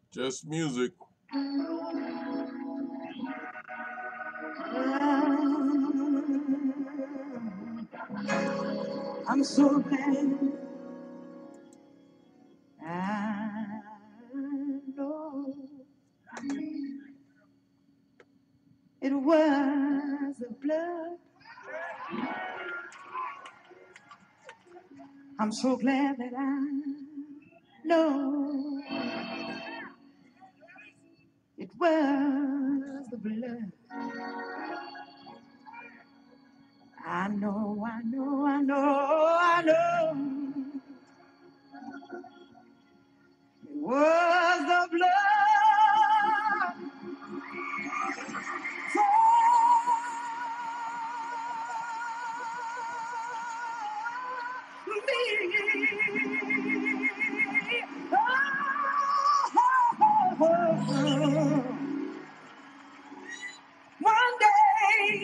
Just music. I'm so glad I know it was the blood. I'm so glad that I know it was the blood. I know, I know, I know, I know it was the blood for me. Oh, one day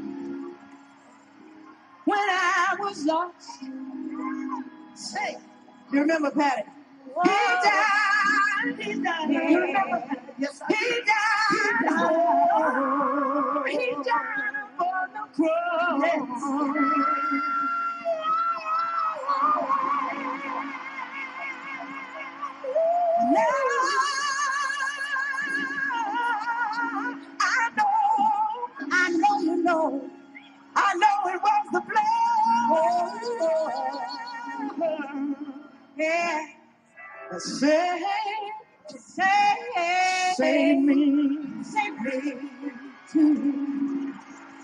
when I was lost, say, you remember Patty? Whoa. He died. You remember? Yes, he died. Oh, he died on the cross. Yes. Now I know you know. I know it was the blood. Yeah. Save save me too.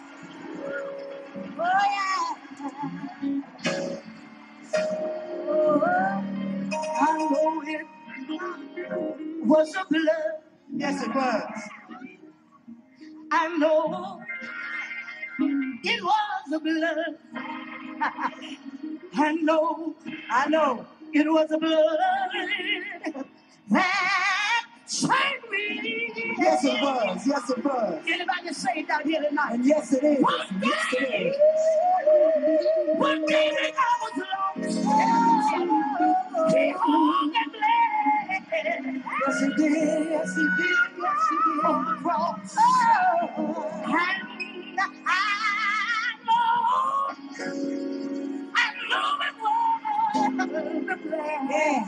Oh yeah. Oh, I know it was the blood. Yes, it was. I know it was the blood. I know it was the blood that saved me. Yes, it was. Yes, it was. Anybody saved out here tonight? And yes, it is. Yes, it is. One day when I was lost, he hung and bled. Yes, he did. Yes, he did. Yes, he did. On the cross. Oh, and I know it was the blood. Yeah.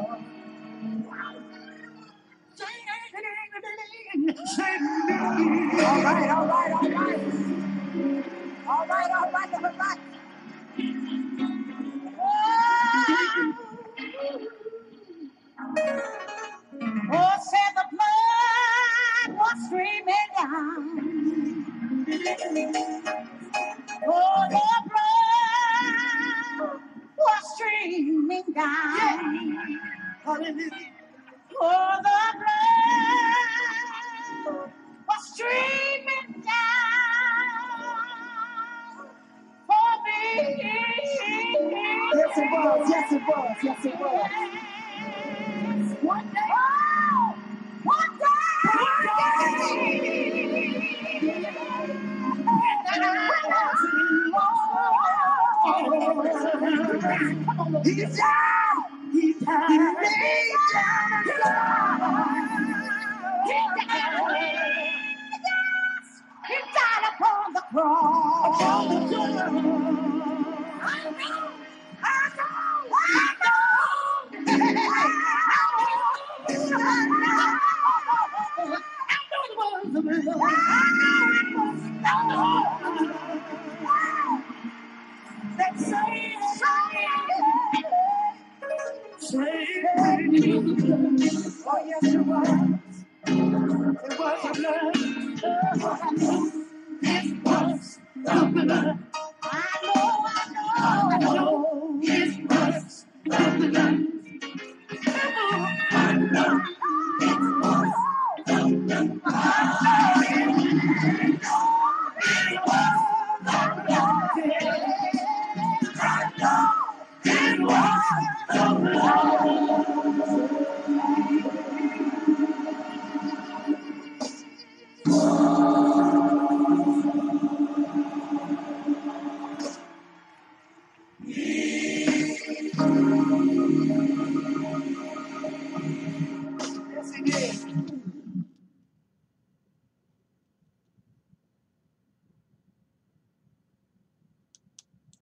All right, all right, all right. All right, all right, all right. Oh, said the blood was streaming down. Oh, the blood was streaming down. Yeah. Hallelujah. Oh, the blood was streaming down for me. Yes, it was. Yes, it was. Yes, it was. One day. Oh, one day. He's down. He's down. He laid down and he died upon the cross. Upon the cross. I know. I know. I know it was the blood. That saved me. Oh, yes, it was. It was the blood. It was the blood. I know. It was the blood.